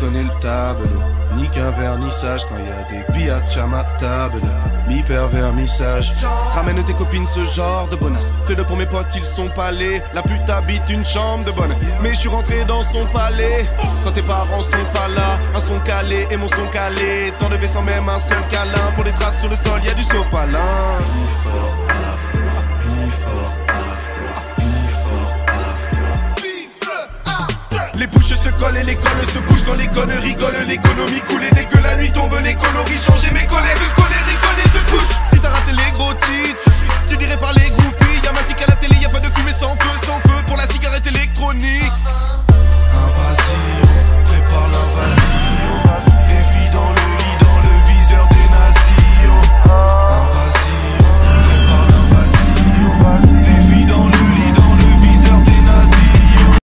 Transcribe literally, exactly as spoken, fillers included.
connais le tableau. Ni qu'un vernissage quand y a des biatchs à ma table. Mi-pervermissage. Ramène tes copines ce genre de bonasse. Fais-le pour mes potes, ils sont palais. La pute habite une chambre de bonne. Mais je suis rentré dans son palais. Quand tes parents sont pas là, un son calé et mon son calé. T'enlever sans même un seul câlin. Pour les traces sur le sol, y a du sopalin. Before, after, before, after, before, after. Les bouches se collent et les colles se bougent. Quand les connes rigolent, l'économie coule. Et dès que la nuit tombe, les coloris changent. Et mes collègues collés ricolent et se couchent. Si t'as raté les gros